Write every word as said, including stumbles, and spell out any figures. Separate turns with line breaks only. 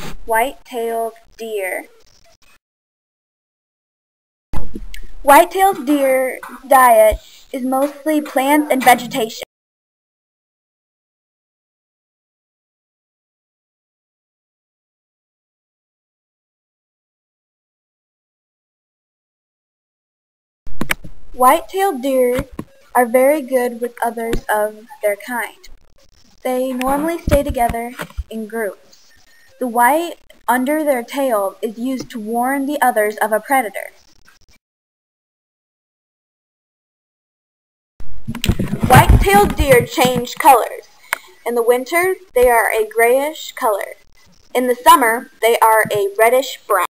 White-tailed deer. White-tailed deer diet is mostly plants and vegetation. White-tailed deer are very good with others of their kind. They normally stay together in groups. The white under their tail is used to warn the others of a predator. White-tailed deer change colors. In the winter, they are a grayish color. In the summer, they are a reddish brown.